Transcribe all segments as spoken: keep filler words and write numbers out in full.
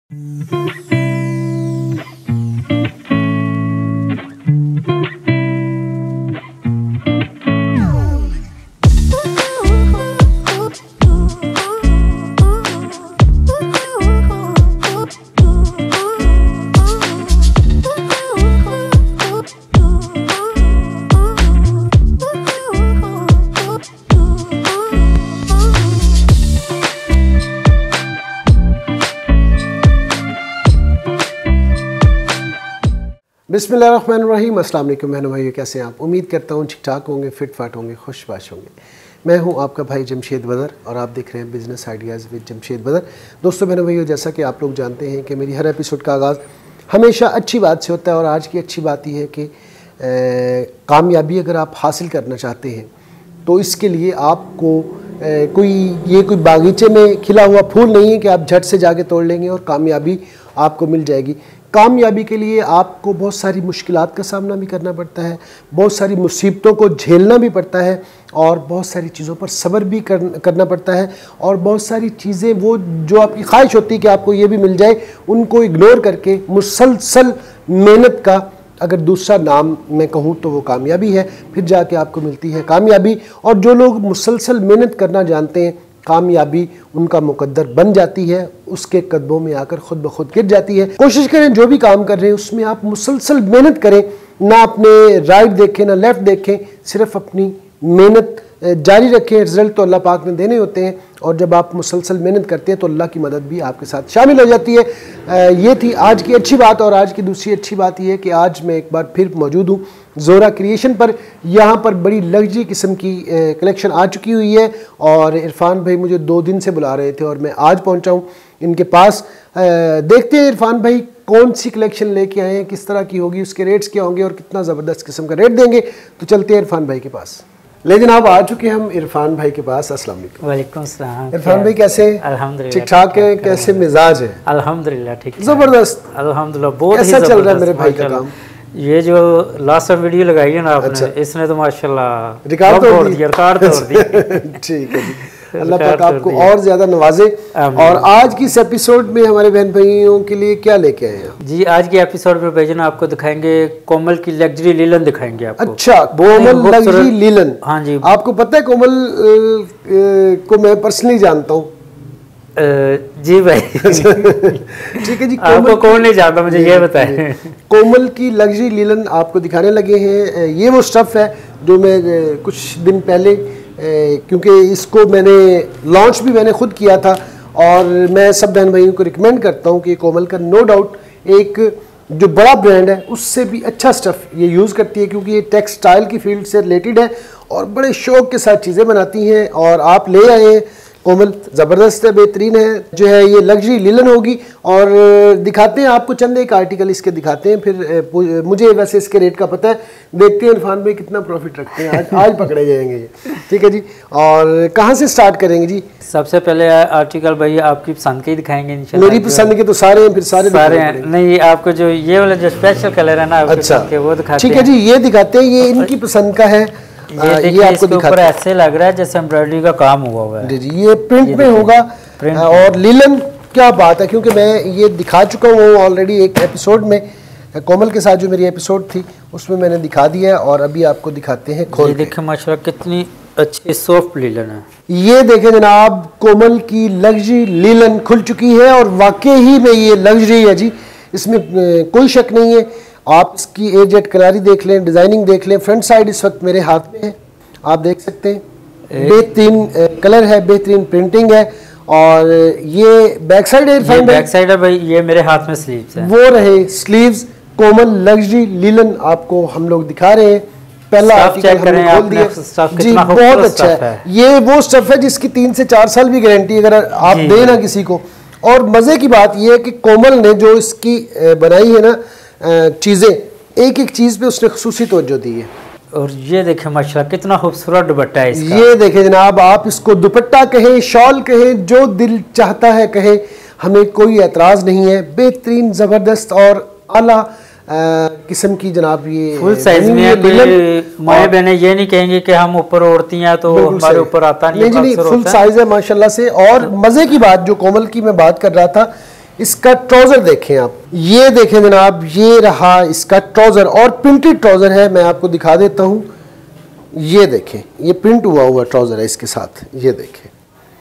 बिस्मिल्लाहिर्रहमानिर्रहीम। अस्सलाम वालेकुम बहनों भाइयों, कैसे हैं आप? उम्मीद करता हूँ ठीक ठाक होंगे, फिट फाट होंगे, खुशबाश होंगे। मैं हूँ आपका भाई जमशेद बदर और आप देख रहे हैं बिज़नेस आइडियाज़ विद जमशेद बदर। दोस्तों बहनों भाइयों, जैसा कि आप लोग जानते हैं कि मेरी हर एपिसोड का आगाज़ हमेशा अच्छी बात से होता है और आज की अच्छी बात यह है कि कामयाबी अगर आप हासिल करना चाहते हैं तो इसके लिए आपको ए, कोई ये कोई बागीचे में खिला हुआ फूल नहीं है कि आप झट से जाके तोड़ लेंगे और कामयाबी आपको मिल जाएगी। कामयाबी के लिए आपको बहुत सारी मुश्किलात का सामना भी करना पड़ता है, बहुत सारी मुसीबतों को झेलना भी पड़ता है और बहुत सारी चीज़ों पर सब्र भी कर, करना पड़ता है और बहुत सारी चीज़ें वो जो आपकी ख्वाहिश होती है कि आपको ये भी मिल जाए, उनको इग्नोर करके मुसलसल मेहनत का अगर दूसरा नाम मैं कहूँ तो वो कामयाबी है। फिर जाके आपको मिलती है कामयाबी। और जो लोग मुसलसल मेहनत करना जानते हैं, कामयाबी उनका मुकद्दर बन जाती है, उसके कदमों में आकर खुद ब खुद गिर जाती है। कोशिश करें जो भी काम कर रहे हैं उसमें आप मुसलसल मेहनत करें, ना अपने राइट देखें ना लेफ़्ट देखें, सिर्फ अपनी मेहनत जारी रखें। रिज़ल्ट तो अल्लाह पाक ने देने होते हैं और जब आप मुसलसल मेहनत करते हैं तो अल्लाह की मदद भी आपके साथ शामिल हो जाती है। ये थी आज की अच्छी बात। और आज की दूसरी अच्छी बात यह है कि आज मैं एक बार फिर मौजूद हूँ ज़ोरा क्रिएशन पर। यहाँ पर बड़ी लग्जरी किस्म की कलेक्शन आ चुकी हुई है और इरफान भाई मुझे दो दिन से बुला रहे थे और मैं आज पहुँचा हूँ इनके पास। देखते हैं इरफान भाई कौन सी कलेक्शन लेके आए हैं, किस तरह की होगी, उसके रेट्स क्या होंगे और कितना ज़बरदस्त किस्म का रेट देंगे। तो चलते हैं इरफान भाई के पास। लेकिन आप आ चुके हैं हम इरफान भाई के पास। अस्सलाम वालेकुम। वालेकुम सलाम। इरफान भाई कैसे? अल्हम्दुलिल्लाह ठीक ठाक है। कैसे मिजाज है? अल्हम्दुलिल्लाह ठीक है, जबरदस्त। अल्हम्दुलिल्लाह बहुत कैसा चल रहा है मेरे भाई का काम? ये जो लास्ट वीडियो लगाई है ना आपने, अच्छा। इसने तो माशाल्लाह रिकॉर्ड तोड़ दिया, रिकॉर्ड तोड़ दिया। ठीक है जी, अल्लाह पाक आपको और ज्यादा नवाजे। और आज की इस एपिसोड में हमारे बहन भाइयों के लिए क्या लेके आए हैं जी? आज की एपिसोड में भाईजान आपको दिखाएंगे कोमल की लग्जरी लीलन दिखाएंगे आपको। अच्छा, कोमल लग्जरी लीलन। हाँ जी। आपको पता है कोमल को मैं पर्सनली जानता हूँ जी भाई। ठीक है जी। आपको कौन नहीं जानता, मुझे ये बताएं। कोमल की लग्जरी लीलन आपको दिखाने लगे हैं। ये वो स्टफ़ है जो मैं कुछ दिन पहले, क्योंकि इसको मैंने लॉन्च भी मैंने खुद किया था और मैं सब बहन भाइयों को रिकमेंड करता हूँ कि कोमल का नो डाउट एक जो बड़ा ब्रांड है उससे भी अच्छा स्टफ़ ये यूज़ करती है, क्योंकि ये टेक्सटाइल की फील्ड से रिलेटेड है और बड़े शौक़ के साथ चीज़ें बनाती हैं। और आप ले आए हैं कोमल, ज़बरदस्त है, बेहतरीन है। जो है ये लग्जरी लीलन होगी और दिखाते हैं आपको चंद एक आर्टिकल इसके दिखाते हैं। फिर मुझे वैसे इसके रेट का पता है, देखते हैं इरफान भाई कितना प्रॉफिट रखते हैं। आज आज पकड़े जाएंगे ये, ठीक है जी। और कहाँ से स्टार्ट करेंगे जी? सबसे पहले आर्टिकल भाई आपकी पसंद के ही दिखाएंगे इंशाल्लाह। मेरी पसंद के तो सारे हैं, फिर सारे सारे हैं नहीं, आपको जो ये वाला जो स्पेशल कलर है ना, अच्छा वो दिखाते हैं। ठीक है जी, ये दिखाते हैं। ये इनकी पसंद का है। ये, ये आपको ऊपर ऐसे लग रहा है जैसे एम्ब्रॉयडरी का काम हुआ हुआ है जी। ये प्रिंट में होगा और लीलन क्या बात है, क्योंकि मैं ये दिखा चुका हूँ ऑलरेडी एक एपिसोड में। कोमल के साथ जो मेरी एपिसोड थी उसमें मैंने दिखा दिया है और अभी आपको दिखाते हैं खोल के। देखिए माशाल्लाह कितनी अच्छी सॉफ्ट लीलन है। ये देखें जनाब, कोमल की लग्जरी लीलन खुल चुकी है और वाकई ही में ये लग्जरी है जी, इसमें कोई शक नहीं है। आप इसकी ए जेट कलारी देख लें, डिज़ाइनिंग देख लें। फ्रंट साइड इस वक्त मेरे हाथ में है, आप देख सकते हैं। बेहतरीन कलर है, बेहतरीन प्रिंटिंग है। और ये बैक साइड है, बैक साइड है भाई। ये मेरे हाथ में स्लीव्स है, वो रहे स्लीव्स। कोमल लग्जरी लीलन आपको हम लोग दिखा रहे हैं। पहला आर्टिकल हमने खोल दिया जी, बहुत अच्छा है। ये वो स्टफ है जिसकी तीन से चार साल भी गारंटी अगर आप दें ना किसी को। और मजे की बात ये है कि कोमल ने जो इसकी बनाई है ना चीज़ें, एक एक चीज़ पे उसने खुसूसी तवज्जो दी है। और ये देखें माशाल्लाह कितना खूबसूरत दुपट्टा है इसका। ये देखें जनाब, आप इसको दुपट्टा कहें, शॉल कहें, जो दिल चाहता है कहें, हमें कोई एतराज़ नहीं है। बेहतरीन, ज़बरदस्त और आला किस्म की जनाब ये फुल साइज में है। माए बहने ये नहीं कहेंगे कि हम ऊपर ओढ़ती हैं तो हमारे ऊपर आता नहीं, नहीं, नहीं फुल साइज है माशाल्लाह से। और मज़े की बात जो कोमल की मैं बात कर रहा था इसका ट्राउज़र देखें आप, ये देखें जनाब, ये रहा इसका ट्राउज़र और प्रिंटेड ट्राउज़र है। मैं आपको दिखा देता हूँ, ये देखें, ये प्रिंट हुआ हुआ ट्राउज़र है इसके साथ। ये देखें,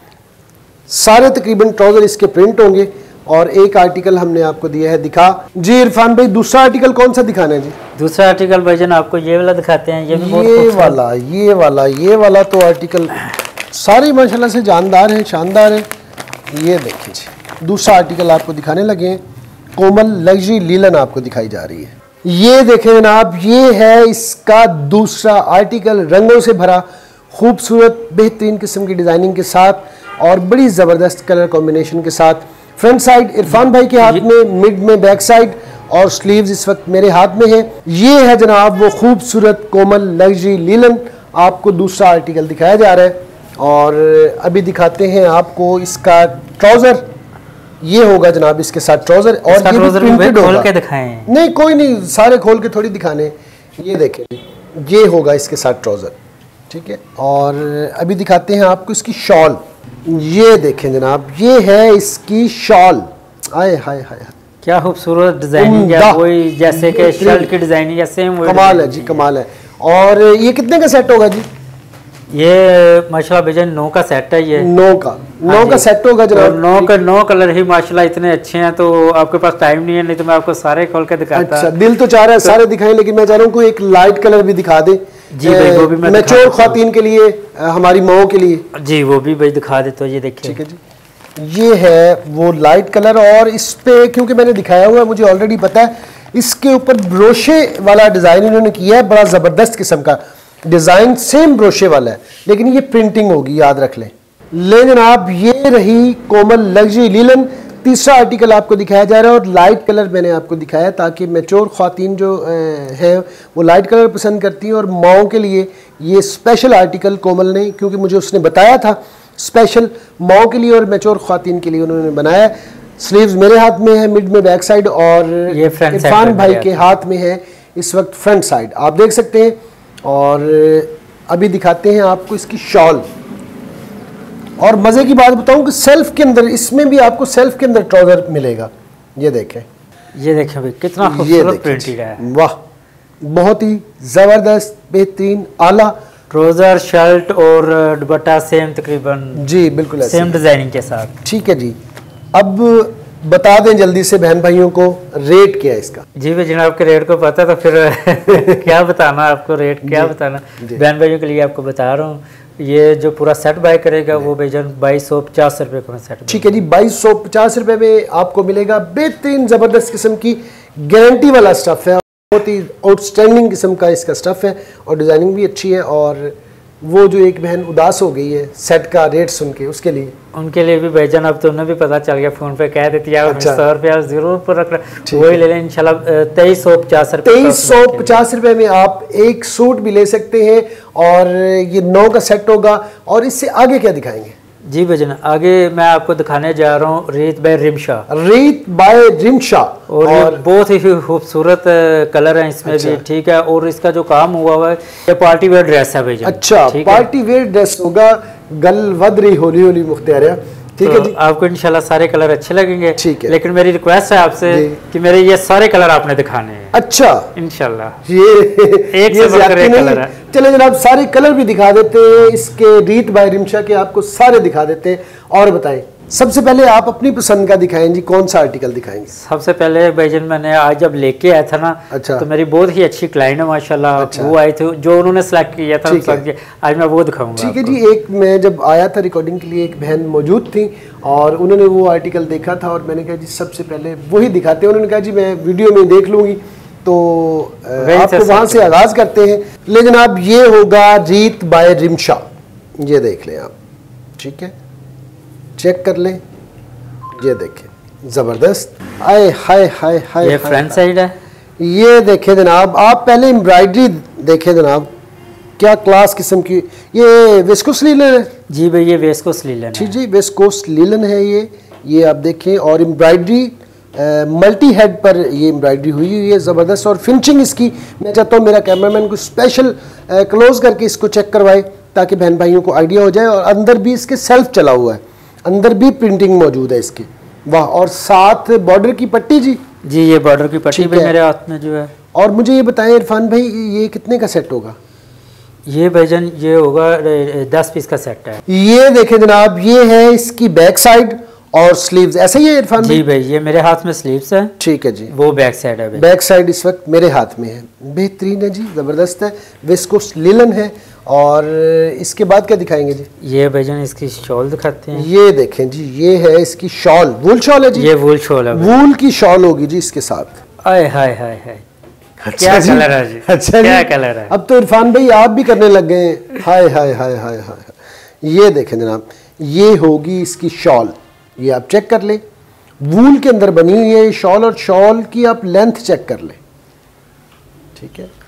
सारे तकरीबन ट्राउज़र इसके प्रिंट होंगे। और एक आर्टिकल हमने आपको दिया है दिखा। जी इरफान भाई, दूसरा आर्टिकल कौन सा दिखाना है जी? दूसरा आर्टिकल भाईजान आपको ये वाला दिखाते हैं। ये भी बहुत ये वाला, ये वाला, ये वाला तो आर्टिकल सारे माशाल्लाह से जानदार हैं, शानदार है। ये देखिए जी, दूसरा आर्टिकल आपको दिखाने लगे हैं। कोमल लग्जरी लीलन आपको दिखाई जा रही है। ये देखें जनाब, ये है इसका दूसरा आर्टिकल, रंगों से भरा, खूबसूरत बेहतरीन किस्म की डिज़ाइनिंग के साथ और बड़ी ज़बरदस्त कलर कॉम्बिनेशन के साथ। फ्रंट साइड इरफान भाई के हाथ में, मिड में बैक साइड और स्लीव्स इस वक्त मेरे हाथ में है। ये है जनाब वो खूबसूरत कोमल लग्जरी लीलन, आपको दूसरा आर्टिकल दिखाया जा रहा है। और अभी दिखाते हैं आपको इसका ट्राउज़र। ये होगा जनाब इसके साथ ट्राउज़र, और ये भी प्रिंटेड होगा। खोल के दिखाएं? नहीं, कोई नहीं, सारे खोल के थोड़ी दिखाने। ये देखें, ये होगा इसके साथ ट्राउज़र, ठीक है। और अभी दिखाते हैं आपको इसकी शॉल। ये देखें जनाब, ये है इसकी शॉल। आए हाय हाय, क्या खूबसूरत डिजाइनिंग है, वही जैसे कि शर्ट की डिजाइनिंग है, सेम वही कमाल है जी, कमाल है। और ये कितने का सेट होगा जी? ये माशाल्लाह भाईजान नौ का सेट है। ये नौ का नौ का सेट होगा जनाब। नौ का नौ कलर ही माशाल्लाह इतने अच्छे हैं, तो आपके पास टाइम नहीं है, नहीं तो मैं आपको सारे खोल के दिखाता। अच्छा, दिल तो चाह रहा है सारे दिखाएं, लेकिन मैं चाह रहा हूँ कोई एक लाइट कलर भी दिखा दे जी भाई, वो भी मैं मैच्योर ख्वातीन के लिए, हमारी माओ के लिए जी, वो भी भाई दिखा दे। तो ये देखिए, ठीक है जी, ये है वो लाइट कलर। और इस पे क्योंकि मैंने दिखाया हुआ है, मुझे ऑलरेडी पता है, इसके ऊपर ब्रोशे वाला डिज़ाइन इन्होंने किया है, बड़ा ज़बरदस्त किस्म का डिज़ाइन, सेम ब्रोशे वाला है, लेकिन ये प्रिंटिंग होगी, याद रख लें। ले जनाब, ये रही कोमल लग्जरी लीलन, तीसरा आर्टिकल आपको दिखाया जा रहा है। और लाइट कलर मैंने आपको दिखाया ताकि मैच्योर ख्वातीन जो हैं वो लाइट कलर पसंद करती हैं, और माओ के लिए ये स्पेशल आर्टिकल कोमल ने, क्योंकि मुझे उसने बताया था, स्पेशल माओ के लिए और मैच्योर ख्वातीन के लिए उन्होंने बनाया। स्लीव्स मेरे हाथ में है, मिड में बैक साइड, और इरफान भाई के हाथ में है इस वक्त फ्रंट साइड, आप देख सकते हैं। और अभी दिखाते हैं आपको इसकी शॉल। और मज़े की बात बताऊं कि सेल्फ के अंदर, इसमें भी आपको सेल्फ के अंदर ट्राउज़र मिलेगा। ये देखें, ये देखें भाई, कितना खूबसूरत प्रिंटेड है, वाह, बहुत ही ज़बरदस्त, बेहतरीन, आला ट्राउज़र, शर्ट और दुपट्टा सेम तकरीबन, जी बिल्कुल सेम डिज़ाइनिंग के साथ। ठीक है जी, अब बता दें जल्दी से बहन भाइयों को, रेट क्या है इसका? जी भाई, जनाब के रेट को पता तो फिर क्या बताना आपको, रेट क्या बताना। बहन भाइयों के लिए आपको बता रहा हूँ, ये जो पूरा सेट बाय करेगा वो भाईजान बाईस सौ पचास रुपये का सेट। ठीक है जी, बाईस सौ पचास रुपये में आपको मिलेगा बेहतरीन ज़बरदस्त किस्म की गारंटी वाला स्टफ़ है, बहुत ही आउटस्टैंडिंग किस्म का इसका स्टफ़ है, और डिज़ाइनिंग भी अच्छी है। और वो जो एक बहन उदास हो गई है सेट का रेट सुन के, उसके लिए उनके लिए भी भाईजान अब तो उन्हें भी पता चल गया, फोन पे कह देती है अच्छा। सौ रुपया जरूर पर रख रहा, वही ले लें इंशाल्लाह। तेईस सौ पचास रुपये तेईस सौ पचास रुपये में आप एक सूट भी ले सकते हैं, और ये नौ का सेट होगा। और इससे आगे क्या दिखाएंगे जी भाईजान? आगे मैं आपको दिखाने जा रहा हूँ रीत बाय रिमशा। रीत बाय रिमशा, और, और बहुत ही खूबसूरत कलर है इसमें अच्छा। भी, ठीक है। और इसका जो काम हुआ हुआ है, ये पार्टी वेयर ड्रेस है भाईजान। अच्छा, पार्टी वेयर ड्रेस होगा, गल वध रही होली होली मुख्तियार, ठीक है जी। आपको इंशाल्लाह सारे कलर अच्छे लगेंगे, ठीक है। लेकिन मेरी रिक्वेस्ट है आपसे कि मेरे ये सारे कलर आपने दिखाने हैं। अच्छा, इंशाल्लाह, ये एक से बढ़कर एक कलर है। चले जनाब, सारे कलर भी दिखा देते हैं इसके, रीत बाय रिमशा के आपको सारे दिखा देते हैं। और बताएं, सबसे पहले आप अपनी पसंद का दिखाएं जी, कौन सा आर्टिकल दिखाएंगे? सबसे पहले भाईजान मैंने आज जब लेके आया था ना, अच्छा, तो मेरी बहुत ही अच्छी क्लाइंट है माशाल्लाह, अच्छा। वो आई थी जो उन्होंने सेलेक्ट किया था, आज मैं वो दिखाऊंगा। ठीक है जी, एक मैं जब आया था रिकॉर्डिंग के लिए, एक बहन मौजूद थी और उन्होंने वो आर्टिकल देखा था, और मैंने कहा जी सबसे पहले वही दिखाते हैं। उन्होंने कहा जी मैं वीडियो में देख लूँगी, तो आपको वहाँ से आगाज़ करते हैं। ले जनाब, ये होगा रीत बाय रिमशा, ये देख लें आप, ठीक है, चेक कर लें, ये देखें ज़बरदस्त, आए हाय हाय हाय। ये फ्रंट साइड है, ये देखें जनाब, आप पहले एम्ब्रॉयडरी देखें जनाब, क्या क्लास किस्म की। ये वेस्कोस लीलन है जी भाई, ये वेस्कोस लीलन है, ठीक जी, वेस्कोस लीलन है ये ये आप देखें। और एम्ब्रॉयडरी मल्टी हेड पर ये एम्ब्रॉयडरी हुई हुई है, ज़बरदस्त। और फिनिशिंग इसकी, मैं चाहता हूँ मेरा कैमरामैन को स्पेशल क्लोज करके इसको चेक करवाए, ताकि बहन भाइयों को आइडिया हो जाए। और अंदर भी इसके सेल्फ चला हुआ है, अंदर भी प्रिंटिंग मौजूद है इसकी, वाह, और साथ बॉर्डर की पट्टी जी। जी ये बॉर्डर की पट्टी भी मेरे हाथ में जो है। और मुझे ये बताएं इरफान भाई, ये कितने का सेट होगा? ये भाईजान ये होगा दस पीस का सेट है। ये देखें जनाब, ये है इसकी बैक साइड और स्लीव्स, ऐसा ही है इरफान भाई? जी भाई, ये मेरे हाथ में स्लीव्स है। ठीक है जी, वो बैक साइड है। बैक साइड इस वक्त मेरे हाथ में है। बेहतरीन है जी, ज़बरदस्त है। विस्कोस लिलन है। और इसके बाद क्या दिखाएंगे जी? ये भाईजान इसकी शॉल दिखाते हैं। ये देखें जी, ये है इसकी शॉल, वूल शॉल है जी। ये वूल शॉल है, वूल की शॉल होगी जी इसके साथ। आय हाय हाय हाय, अच्छा क्या जी? कलर है जी, अच्छा क्या जी? कलर है। अब तो इरफान भाई आप भी करने लग गए हैं। हाय हाय हाय हाय हाय। ये देखें जनाब, ये होगी इसकी शॉल, ये आप चेक कर लें, वूल के अंदर बनी हुई है ये शॉल, और शॉल की आप लेंथ चेक कर लें। ठीक है,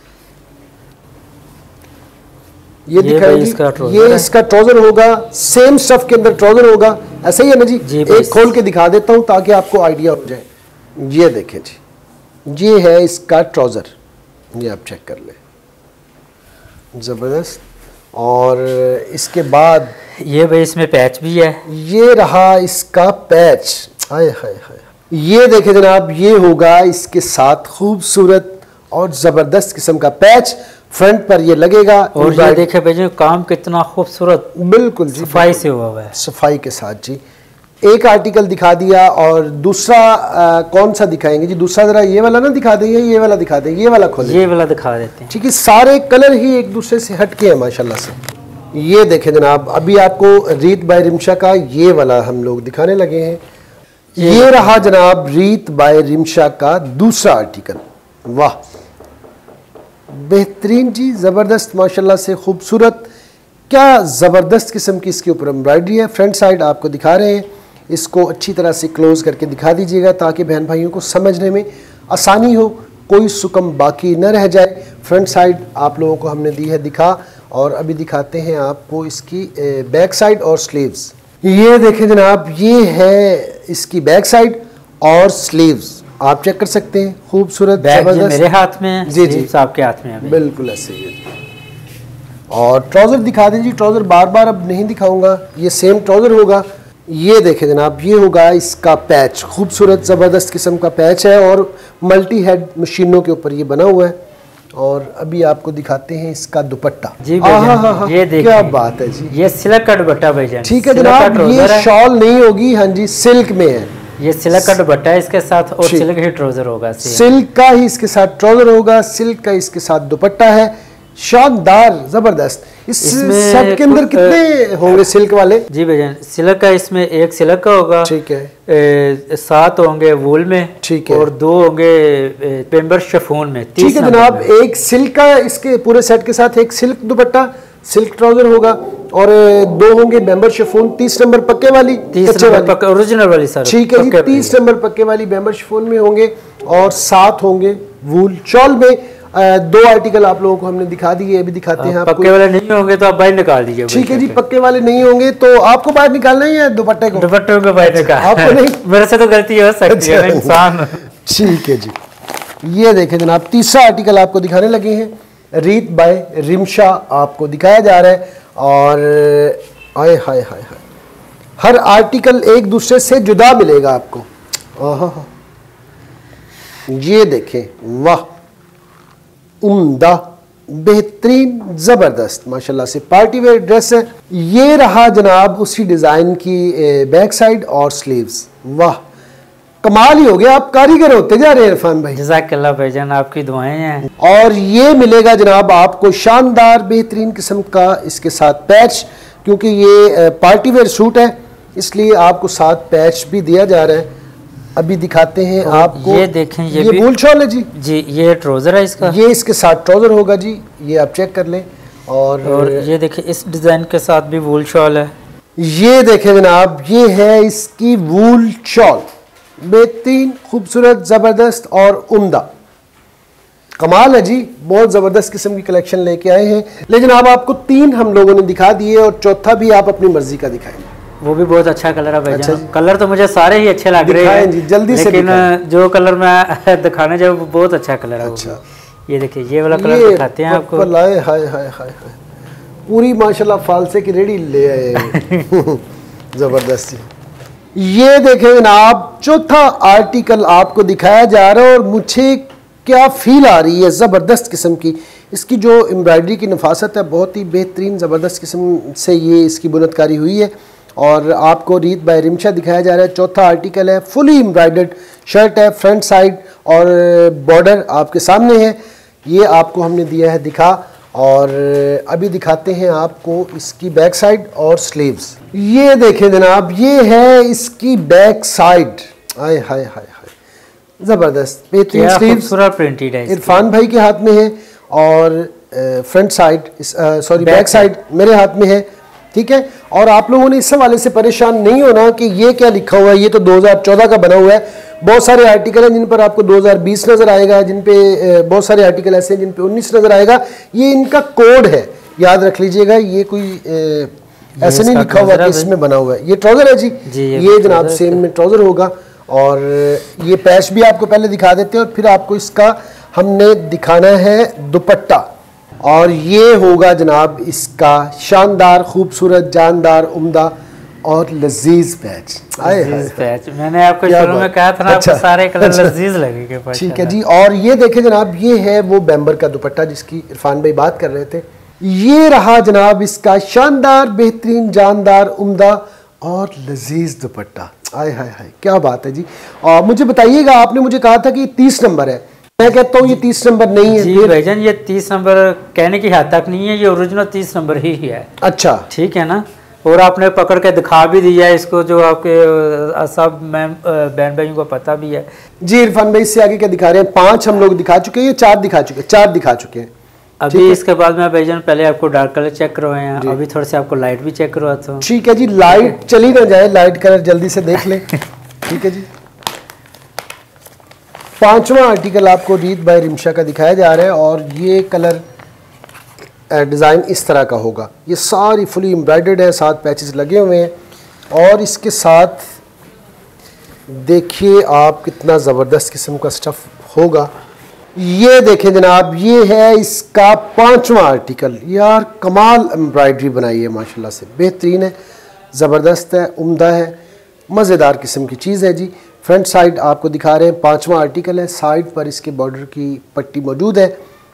ये दिखाई जी, ये इसका ट्राउजर होगा, सेम स्टफ के अंदर ट्राउजर होगा, ऐसा ही है ना जी? जी एक खोल के दिखा देता हूं ताकि आपको आइडिया हो जाए। ये देखें जी, ये है इसका ट्राउजर, ये आप चेक कर लें, ज़बरदस्त। और इसके बाद ये भाई इसमें पैच भी है। ये रहा इसका पैच, हाय हाय हाय। ये देखें जनाब, ये होगा इसके साथ खूबसूरत और ज़बरदस्त किस्म का पैच, फ्रंट पर ये लगेगा। और ये देखे भाई काम कितना खूबसूरत, बिल्कुल जी, सफाई से हुआ हुआ है, सफाई के साथ जी। एक आर्टिकल दिखा दिया, और दूसरा आ, कौन सा दिखाएंगे जी? दूसरा जरा ये वाला ना दिखा देंगे, ये वाला दिखा देंगे, ये वाला खोलें, ये वाला दिखा देते हैं। ठीक है, सारे कलर ही एक दूसरे से हटके हैं माशाल्लाह से। ये देखें जनाब, अभी आपको रीत बाय रिमशा का ये वाला हम लोग दिखाने लगे हैं। ये, ये रहा जनाब रीत बाय रिमशा का दूसरा आर्टिकल। वाह, बेहतरीन जी, ज़बरदस्त, माशाल्लाह से खूबसूरत। क्या ज़बरदस्त किस्म की इसके ऊपर एम्ब्रॉयडरी है। फ्रंट साइड आपको दिखा रहे हैं, इसको अच्छी तरह से क्लोज करके दिखा दीजिएगा ताकि बहन भाइयों को समझने में आसानी हो, कोई सुकम बाकी न रह जाए। फ्रंट साइड आप लोगों को हमने दी है दिखा, और अभी दिखाते हैं आपको इसकी बैक साइड और स्लीव्स। ये देखें जनाब, ये है इसकी बैक साइड और स्लीव्स, आप चेक कर सकते हैं, खूबसूरत, ज़बरदस्त। मेरे हाथ में है, जी जी आपके हाथ में है, बिल्कुल ऐसे ही है। और ट्राउज़र दिखा दें जी, ट्राउज़र बार बार अब नहीं दिखाऊंगा, ये सेम ट्राउज़र होगा। ये देखें जनाब, ये होगा इसका पैच, खूबसूरत ज़बरदस्त किस्म का पैच है, और मल्टी हेड मशीनों के ऊपर ये बना हुआ है। और अभी आपको दिखाते हैं इसका दुपट्टा। जी भाईजान, ये देखिए, क्या बात है जी, ये सिल्क का दुपट्टा भाईजान। ठीक है जनाब, ये शॉल नहीं होगी, हाँ जी, सिल्क में है। ये सिल्क का दुपट्टा है इसके साथ, और सिल्क ही ट्राउजर होगा, सिल्क का ही इसके साथ ट्राउजर होगा, सिल्क का इसके साथ दुपट्टा है, शानदार, जबरदस्त। इस सेट के अंदर कितने होंगे सिल्क वाले? जी भैया, सिल्क का इसमें एक सिल्क का होगा, ठीक है, ए, सात होंगे वूल में, ठीक है, और दो होंगे पेम्बर शिफॉन में। ठीक है जनाब, एक सिल्क का इसके पूरे सेट के साथ एक सिल्क दुपट्टा, सिल्क ट्राउजर होगा, और दो होंगे बेम्बर शिफॉन, तीस नंबर पक्के वाली, तीस नंबर ओरिजिनल वाली सर, ठीक है जी, तीस नंबर पक्के वाली बेम्बर शिफॉन में होंगे, और सात होंगे वूल शॉल में। दो आर्टिकल आप लोगों को हमने दिखा दिए, अभी दिखाते हैं आपको। पक्के वाले नहीं होंगे तो आप बाहर निकाल दीजिए। ठीक है जी, पक्के वाले नहीं होंगे तो आपको बाहर निकालना ही है दुपट्टे को, दुपट्टे को बाहर निकाल, आपको नहीं, मेरे से तो गलती हो सकती है इंसान। ठीक है जी, ये देखें जनाब, तीसरा आर्टिकल आपको दिखाने लगे हैं, रीत बाय रिमशा आपको दिखाया जा रहा है। और आए हाय हाय हाय, हर आर्टिकल एक दूसरे से जुदा मिलेगा आपको। आहा, ये देखें, वाह, उम्दा, बेहतरीन, ज़बरदस्त, माशाल्लाह से पार्टी वेयर ड्रेस है। ये रहा जनाब उसी डिज़ाइन की बैक साइड और स्लीव्स। वाह, कमाल ही हो गया, आप कारीगर होते जा रहे हैं इरफान भाई। जज़ाकल्लाह भाईजान, आपकी दुआएं हैं। और ये मिलेगा जनाब आपको शानदार बेहतरीन किस्म का इसके साथ पैच, क्योंकि ये पार्टी वेयर सूट है इसलिए आपको साथ पैच भी दिया जा रहा है। अभी दिखाते हैं आपको, ये देखें, ये, ये वूल शॉल है जी। जी, ये ट्राउजर है इसका, ये इसके साथ ट्राउजर होगा जी, ये आप चेक कर लें। और, और ये देखें, इस डिज़ाइन के साथ भी वूल शॉल है। ये देखें जनाब, ये है इसकी वूल शॉल, बेहतरीन, खूबसूरत, ज़बरदस्त और उम्दा, कमाल है जी, बहुत ज़बरदस्त किस्म की कलेक्शन लेके आए हैं। लेकिन अब आपको तीन हम लोगों ने दिखा दिए और चौथा भी आप अपनी मर्जी का दिखाएंगे। वो भी बहुत अच्छा कलर है भाईजान। अच्छा, कलर तो मुझे सारे ही अच्छे लग रहे हैं जी, जल्दी से, लेकिन जो कलर मैं दिखाने जाऊँ वो बहुत अच्छा कलर है। अच्छा, ये देखिए, ये वाला कलर दिखाते हैं आपको। हाय हाय हाय हाय, पूरी माशाल्लाह फालसे की रेडी ले आए। जबरदस्त, ये देखें जनाब, चौथा आर्टिकल आपको दिखाया जा रहा है और मुझे क्या फील आ रही है ज़बरदस्त किस्म की। इसकी जो एम्ब्रॉयडरी की नफासत है बहुत ही बेहतरीन ज़बरदस्त किस्म से ये इसकी बुनतकारी हुई है। और आपको रीत बाय रिमशा दिखाया जा रहा है। चौथा आर्टिकल है, फुली एम्ब्रॉयडर्ड शर्ट है, फ्रंट साइड और बॉर्डर आपके सामने है। ये आपको हमने दिया है दिखा, और अभी दिखाते हैं आपको इसकी बैक साइड और स्लीव्स। ये देखें जनाब, ये है इसकी बैक साइड। आय हाय हाय हाय, ज़बरदस्त बेहतरीन स्लीव्स प्रिंटेड है। इरफान भाई के हाथ में है और front side sorry back side मेरे हाथ में है, ठीक है। और आप लोगों ने इस हवाले से परेशान नहीं होना कि ये क्या लिखा हुआ है, ये तो दो हज़ार चौदह का बना हुआ है। बहुत सारे आर्टिकल हैं जिन पर आपको दो हज़ार बीस नज़र आएगा, जिन पे बहुत सारे आर्टिकल ऐसे हैं जिन पे उन्नीस नज़र आएगा। ये इनका कोड है, याद रख लीजिएगा। ये कोई ए, ऐसे नहीं लिखा हुआ कि इसमें बना हुआ है। ये ट्राउज़र है जी, जी ये, ये जनाब सेम में ट्राउज़र होगा। और ये पैच भी आपको पहले दिखा देते हैं और फिर आपको इसका हमने दिखाना है दुपट्टा। और ये होगा जनाब इसका शानदार, खूबसूरत, जानदार, उम्दा और लजीज पैच। पैच मैंने आपको शुरू में कहा था ना, अच्छा, आपको सारे कलर अच्छा, लजीज लगेंगे। ठीक है जी। और ये देखें जनाब, ये है वो बैम्बर का दुपट्टा जिसकी इरफान भाई बात कर रहे थे। ये रहा जनाब इसका शानदार, बेहतरीन, जानदार, उम्दा और लजीज दुपट्टा। आय हाय हाय, क्या बात है जी। और मुझे बताइएगा, आपने मुझे कहा था कि तीस नंबर है, मैं कहता हूँ ये तीस नंबर नहीं है। जी भाईजान, ये तीस नंबर कहने की हद तक नहीं है, ये ओरिजिनल तीस नंबर ही है। अच्छा, ठीक है ना। और आपने पकड़ के दिखा भी दिया है इसको, जो आपके सब मैम बहन भाइयों को पता भी है। जी इरफान भाई, इससे आगे क्या दिखा रहे हैं? पांच हम लोग दिखा चुके हैं, चार दिखा चुके हैं, चार दिखा चुके हैं अभी। इसके बाद में भाईजान पहले आपको डार्क कलर चेक करवाए हैं, अभी थोड़े से आपको लाइट भी चेक करवाता हूँ। ठीक है जी, लाइट चली ना जाए, लाइट कलर जल्दी से देख ले। ठीक है जी। पांचवा आर्टिकल आपको रीत बाय रिमशा का दिखाया जा रहा है और ये कलर डिज़ाइन इस तरह का होगा। ये सारी फुली एम्ब्रॉयडर्ड है, साथ पैचेस लगे हुए हैं और इसके साथ देखिए आप कितना ज़बरदस्त किस्म का स्टफ़ होगा। ये देखें जनाब, ये है इसका पांचवा आर्टिकल। यार कमाल एम्ब्रॉयडरी बनाई है माशाल्लाह से, बेहतरीन है, ज़बरदस्त है, उम्दा है, मज़ेदार किस्म की चीज़ है जी। फ्रंट साइड आपको दिखा रहे हैं, पांचवा आर्टिकल है। साइड पर इसके बॉर्डर की पट्टी मौजूद है,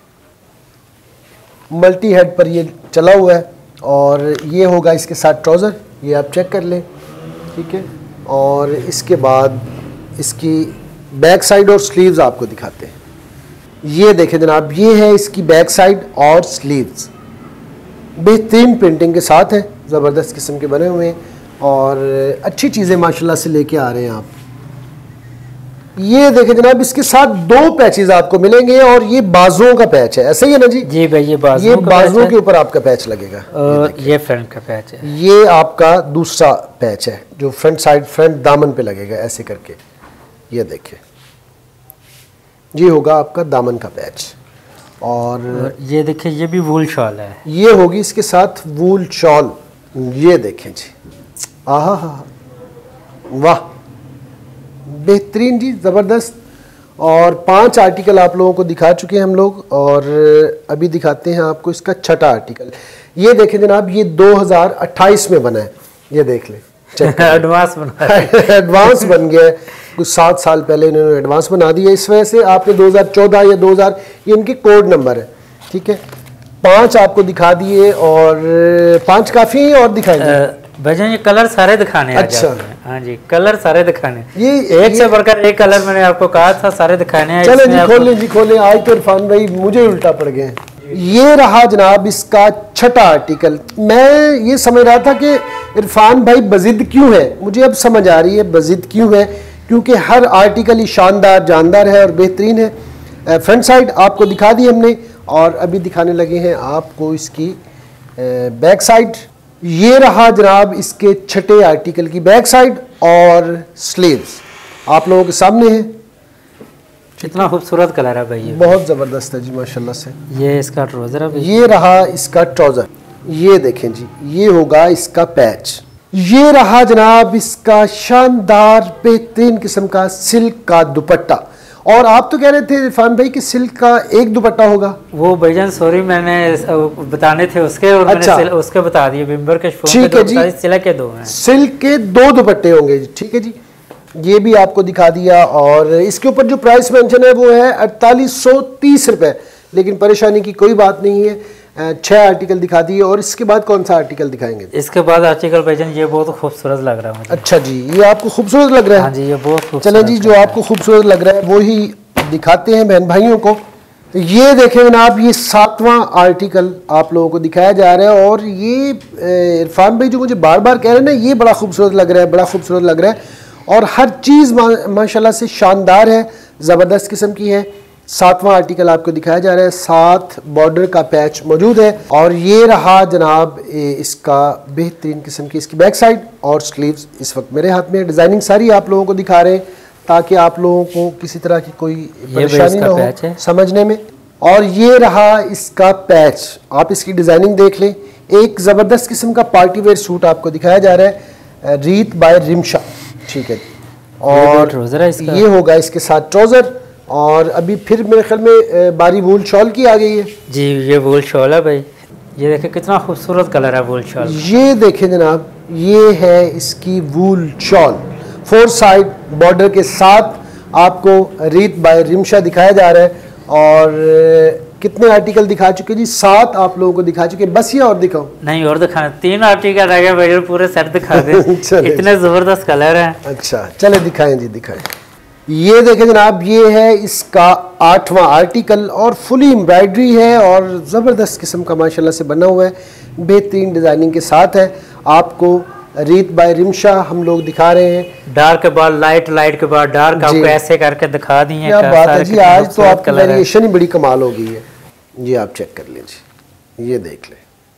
मल्टी हेड पर ये चला हुआ है। और ये होगा इसके साथ ट्राउज़र, ये आप चेक कर लें, ठीक है। और इसके बाद इसकी बैक साइड और स्लीव्स आपको दिखाते हैं। ये देखें जनाब, ये है इसकी बैक साइड और स्लीव्स, बेहतरीन प्रिंटिंग के साथ है, ज़बरदस्त किस्म के बने हुए हैं और अच्छी चीज़ें माशाल्लाह से लेके आ रहे हैं आप। ये देखें जनाब, इसके साथ दो पैचेस आपको मिलेंगे और ये बाजुओं का पैच है, ऐसे ही है ना जी? जी भाई, ये बाजुओं ये बाजुओं के ऊपर आपका पैच लगेगा। ये, ये फ्रंट का पैच है, ये आपका दूसरा पैच है जो फ्रंट साइड, फ्रंट दामन पे लगेगा ऐसे करके। ये देखिए, ये होगा आपका दामन का पैच। और ये देखिए, ये भी वूल शॉल है, ये होगी इसके साथ वूल शॉल। ये देखें जी, आहा हा, वाह, बेहतरीन जी, ज़बरदस्त। और पांच आर्टिकल आप लोगों को दिखा चुके हैं हम लोग और अभी दिखाते हैं आपको इसका छठा आर्टिकल। ये देखें जनाब, ये दो हज़ार अट्ठाईस में बना है, ये देख लें, एडवांस बना एडवांस बन गया है, कुछ सात साल पहले इन्होंने एडवांस बना दिया। इस वजह से आपने दो हज़ार चौदह या दो हज़ार, ये इनके कोड नंबर है, ठीक है। पांच आपको दिखा दिए और पांच काफ़ी हैं और दिखाएंगे भजन। ये कलर सारे दिखाने अच्छा, हाँ जी, कलर सारे दिखाने, ये एक ये, से बढ़कर एक कलर मैंने आपको कहा था, सारे दिखाने हैं। चलो जी, खोले जी खोले। आज तो इरफान भाई मुझे उल्टा पड़ गए। ये रहा जनाब इसका छठा आर्टिकल। मैं ये समझ रहा था कि इरफान भाई बजिद क्यों है, मुझे अब समझ आ रही है बजिद क्यों है, क्योंकि हर आर्टिकल ही शानदार, जानदार है और बेहतरीन है। फ्रंट साइड आपको दिखा दी हमने और अभी दिखाने लगे हैं आपको इसकी बैक साइड। ये रहा जनाब इसके छठे आर्टिकल की बैक साइड और स्लीव्स आप लोगों के सामने है। कितना खूबसूरत कलर है भाई, ये बहुत ज़बरदस्त है जी माशाल्लाह से। ये इसका ट्राउज़र है भाई, ये रहा इसका ट्राउज़र, ये देखें जी, ये होगा इसका पैच। ये रहा जनाब इसका शानदार बेहतरीन किस्म का सिल्क का दुपट्टा और आप तो कह रहे थे इरफान भाई कि सिल्क का एक दुपट्टा होगा। वो भाईजान सॉरी मैंने बताने थे उसके और अच्छा। मैंने उसके बता दिए, बिम्बर के ठीक है जी, सिल्क के दो हैं, सिल्क के दो दुपट्टे होंगे। ठीक है जी, ये भी आपको दिखा दिया। और इसके ऊपर जो प्राइस मेंशन है वो है अड़तालीस सौ तीस रुपये, लेकिन परेशानी की कोई बात नहीं है। छह आर्टिकल दिखा दिए। और इसके बाद कौन सा आर्टिकल दिखाएंगे? इसके बाद आर्टिकल भाईजान ये बहुत खूबसूरत लग रहा है मुझे। अच्छा जी, ये आपको खूबसूरत लग रहा है? हाँ जी, ये बहुत खूबसूरत। चलें जी, जो आपको खूबसूरत लग रहा है वो ही दिखाते हैं बहन भाइयों को। तो ये देखें जनाब, ये सातवां आर्टिकल आप लोगों को दिखाया जा रहा है। और ये इरफान भाई जो मुझे बार बार कह रहे हैं ना, ये बड़ा खूबसूरत लग रहा है, बड़ा खूबसूरत लग रहा है। और हर चीज़ मा, माशाल्लाह से शानदार है, ज़बरदस्त किस्म की है। सातवां आर्टिकल आपको दिखाया जा रहा है, साथ बॉर्डर का पैच मौजूद है। और ये रहा जनाब इसका बेहतरीन किस्म की इसकी बैक साइड और स्लीव्स इस वक्त मेरे हाथ में। डिज़ाइनिंग सारी आप लोगों को दिखा रहे हैं ताकि आप लोगों को किसी तरह की कोई परेशानी ना हो समझने में। और ये रहा इसका पैच, आप इसकी डिज़ाइनिंग देख लें। एक ज़बरदस्त किस्म का पार्टी वेयर सूट आपको दिखाया जा रहा है, रीत बाय रिमशा। ठीक है, और ये, ये होगा इसके साथ ट्राउज़र। और अभी फिर मेरे ख्याल में बारी वूल शॉल की आ गई है जी। ये वूल शॉल है भाई, ये देखें कितना खूबसूरत कलर है वूल शॉल। ये देखें जनाब, ये है इसकी wool shawl, four side border के साथ आपको रीत बाय रिमशा दिखाया जा रहा है। और कितने आर्टिकल दिखा चुके जी? सात आप लोगों को दिखा चुके। बस ये और दिखाओ? नहीं, और दिखाना, तीन आर्टिकल रह गए भाई, पूरे सेट दिखा दे। इतने जबरदस्त कलर हैं। अच्छा चले दिखाएं जी, दिखाएं। ये देखें जनाब, ये है इसका आठवां आर्टिकल और फुली एम्ब्रॉयडरी है और ज़बरदस्त किस्म का माशाल्लाह से बना हुआ है, बेहतरीन डिज़ाइनिंग के साथ है। आपको रीत बाय रिमशा हम लोग दिखा रहे हैं। डार्क के बाद लाइट, लाइट के बाद डार्क, आपको ऐसे करके दिखा दी है। क्या बात है जी, आज तो आपकी वेरिएशन ही बड़ी कमाल हो गई है। ये आप चेक कर लीजिए, ये देख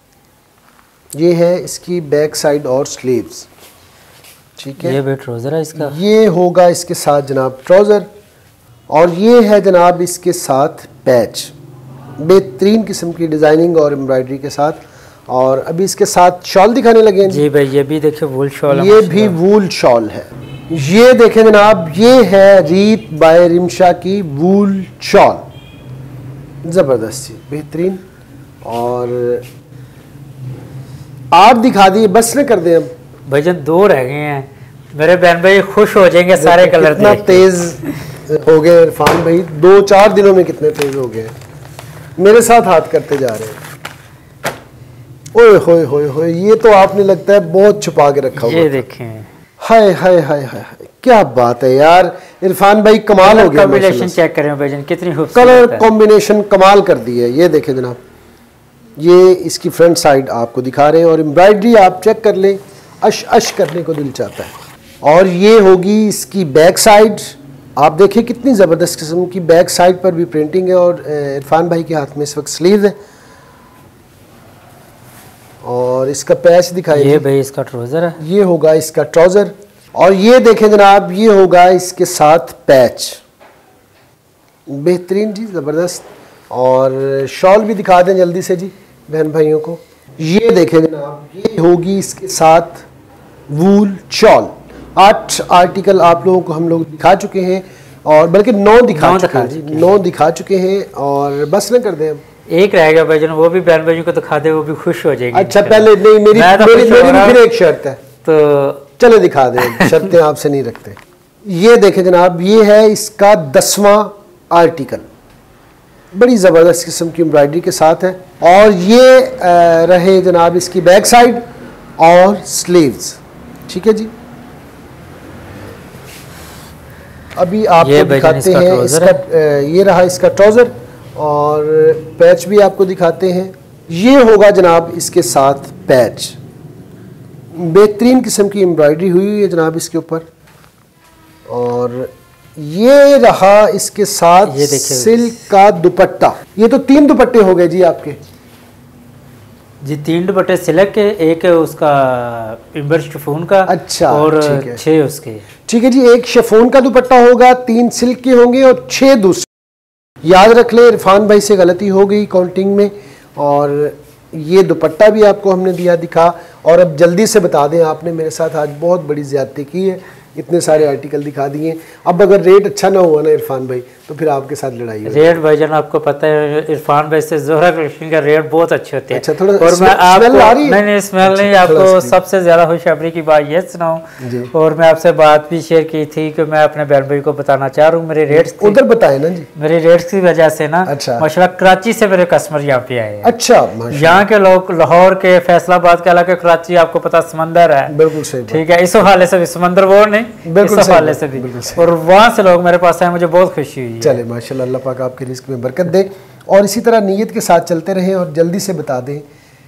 लें। ये है इसकी बैक साइड और स्लीव्स। ठीक है, ये भी ट्राउज़र है इसका। ये होगा इसके साथ जनाब ट्राउज़र। और ये है जनाब इसके साथ पैच, बेहतरीन किस्म की डिज़ाइनिंग और एम्ब्रॉयडरी के साथ। और अभी इसके साथ शॉल दिखाने लगे हैं जी भाई। ये भी देखिए वूल शॉल, ये भी वूल शॉल है। ये देखें जनाब, ये है रीत बाय रिमशा की वूल शॉल, ज़बरदस्त बेहतरीन। और आप दिखा दिए, बस न कर दें अब भाईजान, दो रह गए हैं। मेरे बहन भाई खुश हो जाएंगे सारे कलर। कितना तेज हो गए इरफान भाई, दो चार दिनों में कितने तेज हो गए, मेरे साथ हाथ करते जा रहे हैं। ओए होए होए होए, ये तो आपने लगता है बहुत छुपा के रखा हुआ। ये देखें, हाय हाय हाय हाय, क्या बात है यार, इरफान भाई कमाल हो गया। कॉम्बिनेशन चेक करें भाईजान, कितनी खूबसूरत कलर कॉम्बिनेशन कमाल कर दी है। ये देखें जनाब, ये इसकी फ्रंट साइड आपको दिखा रहे हैं और एम्ब्रॉयडरी आप चेक कर लें, अश अश करने को दिल चाहता है। और ये होगी इसकी बैक साइड, आप देखिए कितनी ज़बरदस्त किस्म की बैक साइड पर भी प्रिंटिंग है। और इरफान भाई के हाथ में इस वक्त स्लीव है। और इसका पैच दिखाइए। ये भाई इसका ट्राउज़र है, ये होगा इसका ट्राउज़र। और ये देखें जनाब, ये होगा इसके साथ पैच, बेहतरीन जी, ज़बरदस्त। और शॉल भी दिखा दें जल्दी से जी बहन भाइयों को। ये देखें जनाब, ये होगी इसके साथ वूल शॉल। आठ आर्टिकल आप लोगों को हम लोग दिखा चुके हैं, और बल्कि नौ दिखा नौ चुके हैं, नौ दिखा चुके हैं। और बस न कर दें, अब एक रह गया भाईजान, वो भी बहन भाइयों को दिखा दे, वो भी खुश हो जाएंगे। अच्छा पहले नहीं, मेरी तो मेरी, मेरी भी फिर एक शर्त है, तो चले दिखा दें, शर्तें आपसे नहीं रखते। ये देखें जनाब, ये है इसका दसवां आर्टिकल, बड़ी ज़बरदस्त किस्म की एम्ब्रॉयडरी के साथ है। और ये रहे जनाब इसकी बैक साइड और स्लीव्स। ठीक है जी, अभी आपको दिखाते हैं इसका, ये रहा इसका ट्राउज़र और पैच भी आपको दिखाते हैं। ये होगा जनाब इसके साथ पैच, बेहतरीन किस्म की एम्ब्रॉयडरी हुई हुई है जनाब इसके ऊपर। और ये रहा इसके साथ ये सिल्क का दुपट्टा। ये तो तीन दुपट्टे हो गए जी आपके जी, तीन दुपट्टे सिल्क के, एक उसका इम्बर शिफॉन का। अच्छा, और छह उसके। ठीक है जी, एक शिफॉन का दुपट्टा होगा, तीन सिल्क के होंगे और छह दूसरे। याद रख ले, इरफान भाई से गलती हो गई काउंटिंग में। और ये दुपट्टा भी आपको हमने दिया दिखा। और अब जल्दी से बता दें, आपने मेरे साथ आज बहुत बड़ी ज़्यादती की है, इतने सारे आर्टिकल दिखा दिए। अब अगर रेट अच्छा ना हुआ ना इरफान भाई तो फिर आपके साथ लड़ाई हो। रेट भाईजान आपको पता है इरफान भाई से जोहरा कलेक्शन का रेट बहुत अच्छे होते हैं। अच्छा, थोड़ा और मैं आपको नहीं नहीं स्मेल नहीं, आपको सबसे ज्यादा खुशखबरी की बात ये सुनाऊं, और मैं आपसे बात भी शेयर की थी कि मैं अपने बहन भाई को बताना चाह रहा हूँ मेरे रेट्स उधर बताए ना जी, मेरे रेट्स की वजह से ना अच्छा माशाल्लाह कराची से मेरे कस्टमर यहाँ पे आए हैं। अच्छा, यहाँ के लोग लाहौर के, फैसलाबाद के अलाके, कराची आपको पता समंदर है, बिल्कुल सही, ठीक है, इस हवाले से भी समंदर वो नहीं, इस हवाले से भी, और वहाँ से लोग मेरे पास आए, मुझे बहुत खुशी हुई। चले माशाल्लाह, अल्लाह पाक आपके रिस्क में बरकत दे और इसी तरह नीयत के साथ चलते रहें। और जल्दी से बता दें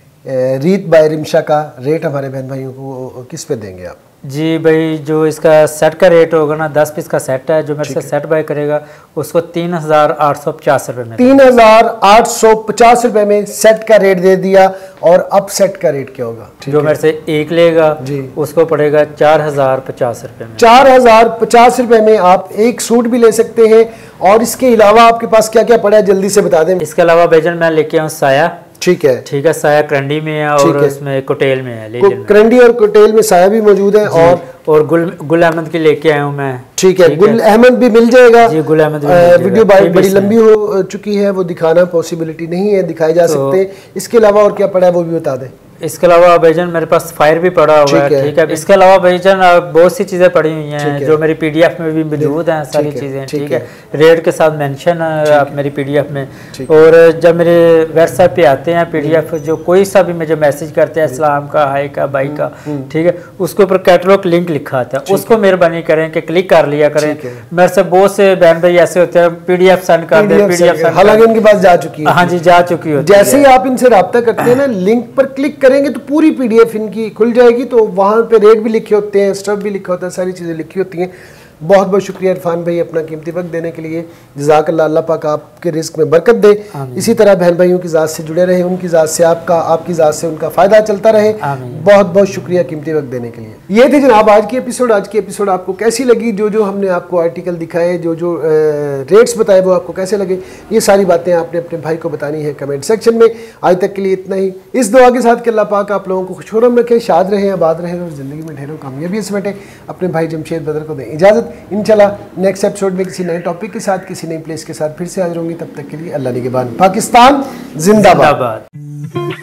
रीत बाय रिमशा का रेट हमारे बहन भाइयों को किस पे देंगे आप? जी भाई, जो इसका सेट का रेट होगा ना, दस पीस का सेट है, जो मेरे से सेट बाय करेगा उसको तीन हजार आठ सौ पचास रुपए में तीन हजार आठ सौ पचास रुपए में सेट का रेट दे दिया। और अब सेट का रेट क्या होगा? जो मेरे से एक लेगा जी उसको पड़ेगा चार हजार पचास रुपए में। चार हजार पचास रुपए में आप एक सूट भी ले सकते हैं। और इसके अलावा आपके पास क्या क्या पड़ा है जल्दी से बता दें। इसके अलावा बेजन मैं लेके आऊँ साया, ठीक है, ठीक है, साया करंडी में है और उसमें कोटेल में है, करंडी और कोटेल में साया भी मौजूद है। और और गुल गुल अहमद की लेके आया हूँ मैं, ठीक है, गुल अहमद भी मिल जाएगा जी। गुल अहमद वीडियो बड़ी लंबी हो चुकी है, वो दिखाना पॉसिबिलिटी नहीं है, दिखाए जा सकते हैं। इसके अलावा और क्या पड़ा है वो भी बता दें। इसके अलावा भाईजान मेरे पास फायर भी पड़ा हुआ है, ठीक है। इसके अलावा भाईजान बहुत सी चीज़ें पड़ी हुई हैं जो मेरी पीडीएफ में भी मौजूद हैं, सारी चीज़ें, ठीक है, रेट के साथ मेंशन है आप मेरी पीडीएफ में। और जब मेरे वेबसाइट पे आते हैं पीडीएफ, जो कोई सा भी मुझे मैसेज करते हैं इस्लाम का, हाई का, बाई का, ठीक है, उसके ऊपर कैटलॉग लिंक लिखा आता है, उसको मेहरबानी करें कि क्लिक कर लिया करें। मेरे से बहुत से बहन भाई ऐसे होते हैं पीडीएफ सेंड कर दे, पीडीएफ हालांकि उनके पास जा चुकी है, हाँ जी जा चुकी है। जैसे ही आप इनसे रब्ता करते हैं ना, लिंक पर क्लिक करेंगे तो पूरी पीडीएफ इनकी खुल जाएगी। तो वहाँ पे रेट भी लिखे होते हैं, स्टफ भी लिखा होता है, सारी चीज़ें लिखी होती हैं। बहुत बहुत शुक्रिया इरफान भाई अपना कीमती वक्त देने के लिए। जज़ाकल्लाह, अल्लाह पाक आपके रिस्क में बरकत दे। इसी तरह बहन भाइयों की ज़ात से जुड़े रहे, उनकी ज़ात से आपका, आपकी ज़ात से उनका फ़ायदा चलता रहे। बहुत बहुत शुक्रिया कीमती वक्त देने के लिए। ये थे जनाब आज की एपिसोड। आज की एपिसोड आपको कैसी लगी? जो जो हमने आपको आर्टिकल दिखाए, जो जो रेट्स बताए वो आपको कैसे लगे, ये सारी बातें आपने अपने भाई को बतानी है कमेंट सेक्शन में। आज तक के लिए इतना ही, इस दुआ के साथ कि अल्लाह पाक आप लोगों को खुशोरम रखे, शाद रहे, आबाद रहे और ज़िंदगी में ढेरों कामयाबी से बैठे। अपने भाई जमशेद बदर को दें इजाज़त। इंशाल्लाह नेक्स्ट एपिसोड में किसी नए टॉपिक के साथ, किसी नई प्लेस के साथ फिर से हाजिर होंगी। तब तक के लिए अल्लाह निगहबान। पाकिस्तान जिंदाबाद।